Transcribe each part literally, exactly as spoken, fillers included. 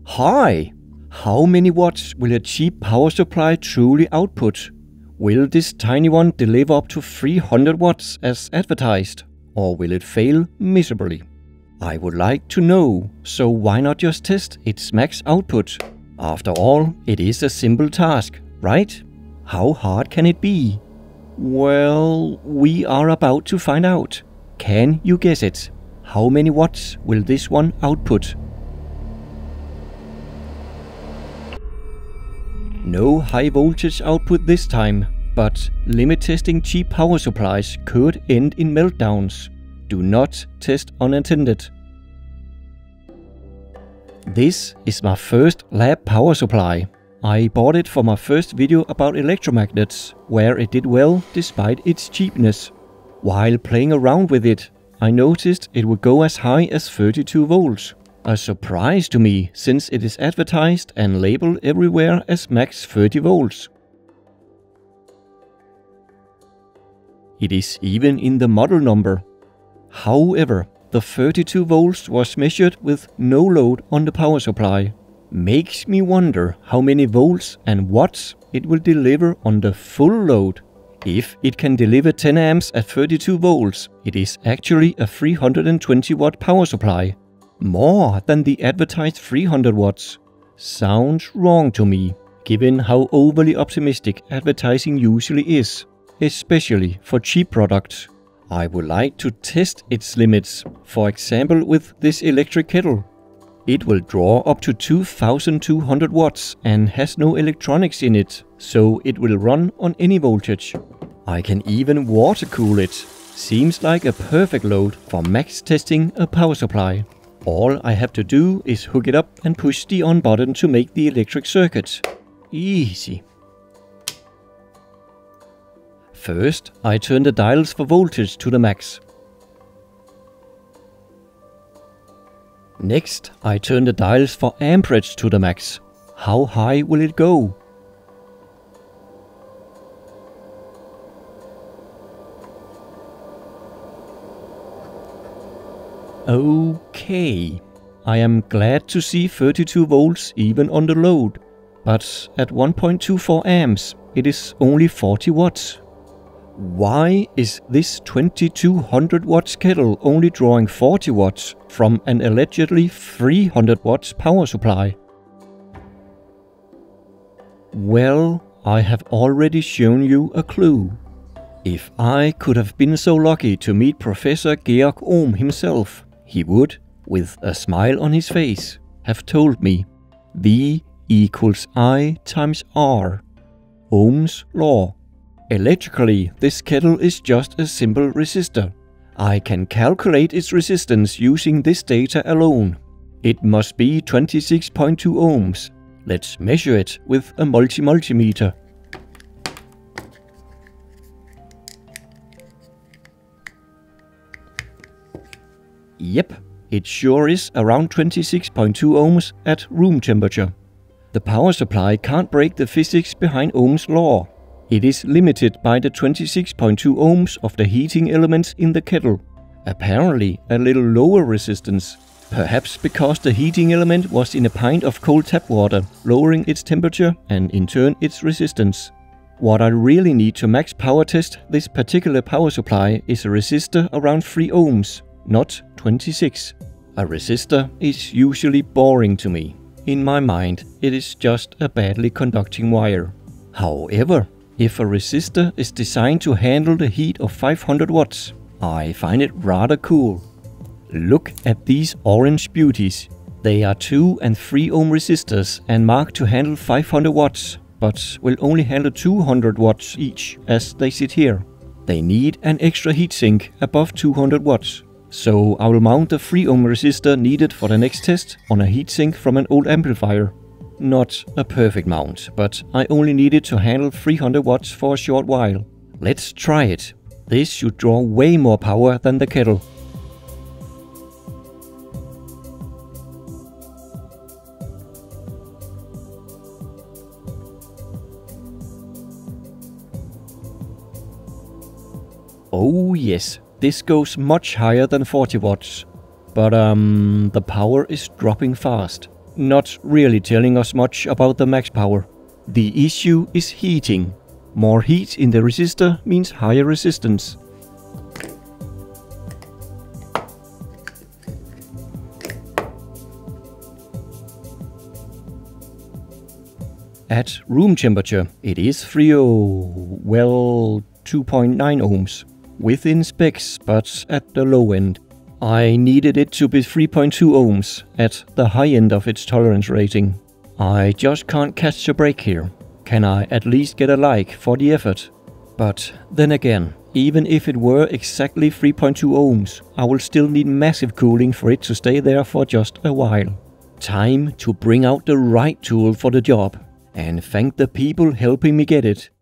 Hi! How many watts will a cheap power supply truly output? Will this tiny one deliver up to three hundred watts as advertised, or will it fail miserably? I would like to know, so why not just test its max output? After all, it is a simple task, right? How hard can it be? Well, we are about to find out. Can you guess it? How many watts will this one output? No high voltage output this time, but limit testing cheap power supplies could end in meltdowns. Do not test unattended. This is my first lab power supply. I bought it for my first video about electromagnets, where it did well despite its cheapness. While playing around with it, I noticed it would go as high as thirty-two volts. A surprise to me, since it is advertised and labeled everywhere as max thirty volts. It is even in the model number. However, the thirty-two volts was measured with no load on the power supply. Makes me wonder how many volts and watts it will deliver on the full load. If it can deliver ten amps at thirty-two volts, it is actually a three hundred twenty watt power supply. More than the advertised three hundred watts. Sounds wrong to me, given how overly optimistic advertising usually is, especially for cheap products. I would like to test its limits, for example with this electric kettle. It will draw up to two thousand two hundred watts and has no electronics in it, so it will run on any voltage. I can even water cool it. Seems like a perfect load for max testing a power supply. All I have to do is hook it up and push the on button to make the electric circuit. Easy. First, I turn the dials for voltage to the max. Next, I turn the dials for amperage to the max. How high will it go? Okay, I am glad to see thirty-two volts even on the load, but at one point two four amps it is only forty watts. Why is this twenty-two hundred watts kettle only drawing forty watts from an allegedly three hundred watts power supply? Well, I have already shown you a clue. If I could have been so lucky to meet Professor Georg Ohm himself, he would, with a smile on his face, have told me V equals I times R, Ohm's law. Electrically, this kettle is just a simple resistor. I can calculate its resistance using this data alone. It must be twenty-six point two ohms. Let's measure it with a multi-multimeter. Yep, it sure is around twenty-six point two ohms at room temperature. The power supply can't break the physics behind Ohm's law. It is limited by the twenty-six point two ohms of the heating element in the kettle. Apparently a little lower resistance, perhaps because the heating element was in a pint of cold tap water, lowering its temperature and in turn its resistance. What I really need to max power test this particular power supply is a resistor around three ohms, not twenty-six. A resistor is usually boring to me. In my mind, it is just a badly conducting wire. However, if a resistor is designed to handle the heat of five hundred watts, I find it rather cool. Look at these orange beauties. They are two and three ohm resistors and marked to handle five hundred watts, but will only handle two hundred watts each as they sit here. They need an extra heatsink above two hundred watts. So I will mount the three ohm resistor needed for the next test on a heatsink from an old amplifier. Not a perfect mount, but I only needed to handle three hundred watts for a short while. Let's try it. This should draw way more power than the kettle. Oh yes, this goes much higher than forty watts. But um, the power is dropping fast. not really telling us much about the max power. The issue is heating. More heat in the resistor means higher resistance. At room temperature, it is three oh, well, two point nine ohms. Within specs, but at the low end. I needed it to be three point two ohms, at the high end of its tolerance rating. I just can't catch a break here. Can I at least get a like for the effort? But then again, even if it were exactly three point two ohms, I will still need massive cooling for it to stay there for just a while. Time to bring out the right tool for the job. And thank the people helping me get it.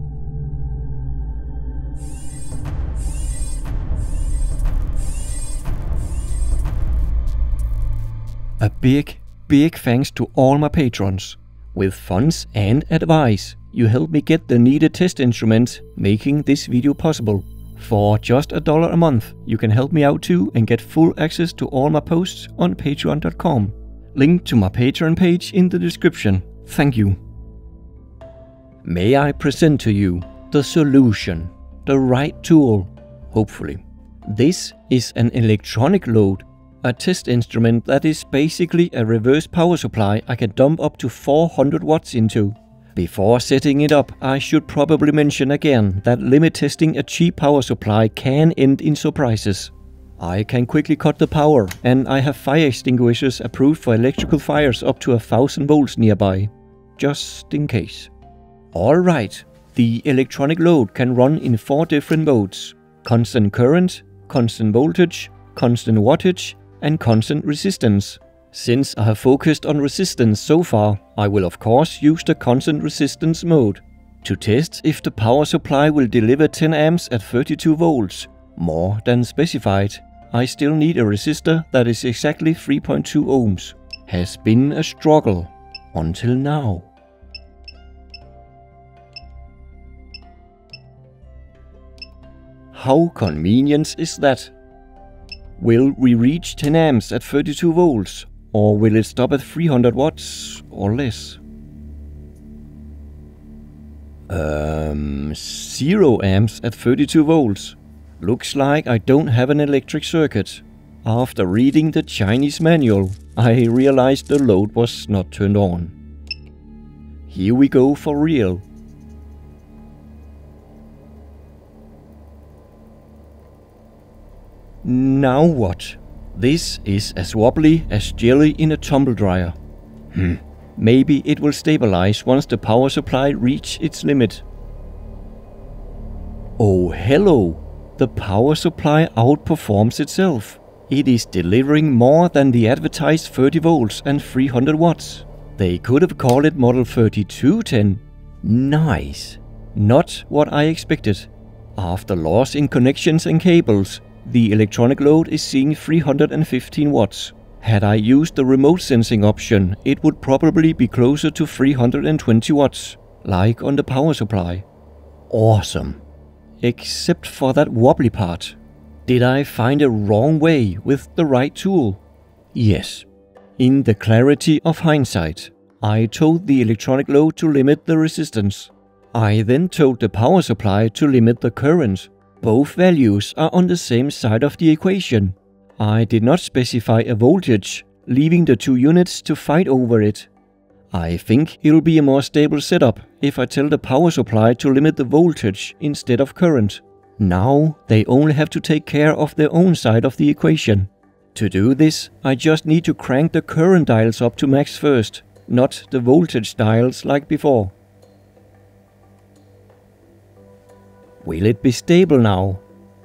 A big, big thanks to all my patrons. With funds and advice, you helped me get the needed test instrument, making this video possible. For just a dollar a month, you can help me out too and get full access to all my posts on patreon dot com. Link to my Patreon page in the description. Thank you. May I present to you the solution, the right tool, hopefully. This is an electronic load, a test instrument that is basically a reverse power supply I can dump up to four hundred watts into. Before setting it up, I should probably mention again that limit testing a cheap power supply can end in surprises. I can quickly cut the power, and I have fire extinguishers approved for electrical fires up to a thousand volts nearby, just in case. Alright, the electronic load can run in four different modes: constant current, constant voltage, constant wattage, and constant resistance. Since I have focused on resistance so far, I will of course use the constant resistance mode. To test if the power supply will deliver ten amps at thirty-two volts, more than specified, I still need a resistor that is exactly three point two ohms. Has been a struggle, until now. How convenient is that? Will we reach ten amps at thirty-two volts, or will it stop at three hundred watts or less? Um, zero amps at thirty-two volts. Looks like I don't have an electric circuit. After reading the Chinese manual, I realized the load was not turned on. Here we go for real. Now what? This is as wobbly as jelly in a tumble dryer. Hmm. Maybe it will stabilize once the power supply reaches its limit. Oh hello! The power supply outperforms itself. It is delivering more than the advertised thirty volts and three hundred watts. They could have called it model thirty-two ten. Nice. Not what I expected. After loss in connections and cables, the electronic load is seeing three hundred fifteen watts. Had I used the remote sensing option, it would probably be closer to three hundred twenty watts, like on the power supply. Awesome. Except for that wobbly part. Did I find a wrong way with the right tool? Yes. In the clarity of hindsight, I told the electronic load to limit the resistance. I then told the power supply to limit the current. Both values are on the same side of the equation. I did not specify a voltage, leaving the two units to fight over it. I think it'll be a more stable setup if I tell the power supply to limit the voltage instead of current. Now they only have to take care of their own side of the equation. To do this, I just need to crank the current dials up to max first, not the voltage dials like before. Will it be stable now?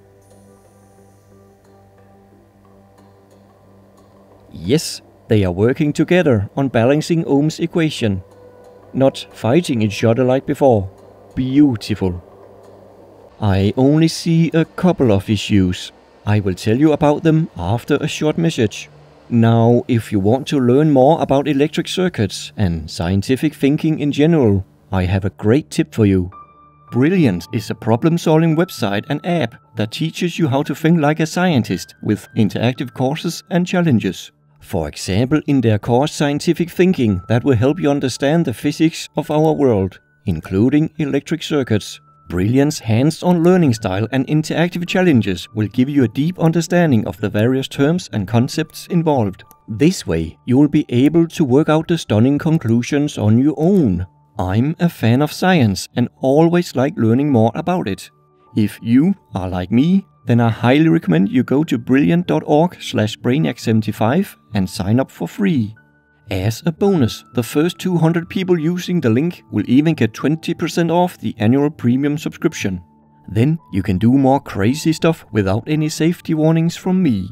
Yes, they are working together on balancing Ohm's equation. Not fighting each other like before. Beautiful. I only see a couple of issues. I will tell you about them after a short message. Now, if you want to learn more about electric circuits and scientific thinking in general, I have a great tip for you. Brilliant is a problem-solving website and app that teaches you how to think like a scientist with interactive courses and challenges. For example, in their course Scientific Thinking, that will help you understand the physics of our world, including electric circuits. Brilliant's hands-on learning style and interactive challenges will give you a deep understanding of the various terms and concepts involved. This way, you will be able to work out the stunning conclusions on your own. I'm a fan of science and always like learning more about it. If you are like me, then I highly recommend you go to brilliant dot org slash brainiac seventy-five and sign up for free. As a bonus, the first two hundred people using the link will even get twenty percent off the annual premium subscription. Then you can do more crazy stuff without any safety warnings from me.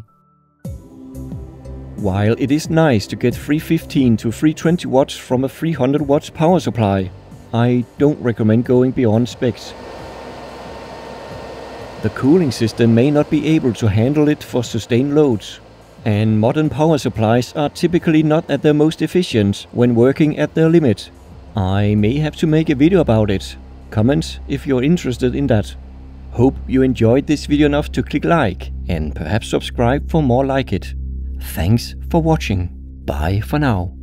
While it is nice to get three fifteen to three twenty watts from a three hundred watts power supply, I don't recommend going beyond specs. The cooling system may not be able to handle it for sustained loads, and modern power supplies are typically not at their most efficient when working at their limit. I may have to make a video about it. Comment if you're interested in that. Hope you enjoyed this video enough to click like and perhaps subscribe for more like it. Thanks for watching. Bye for now.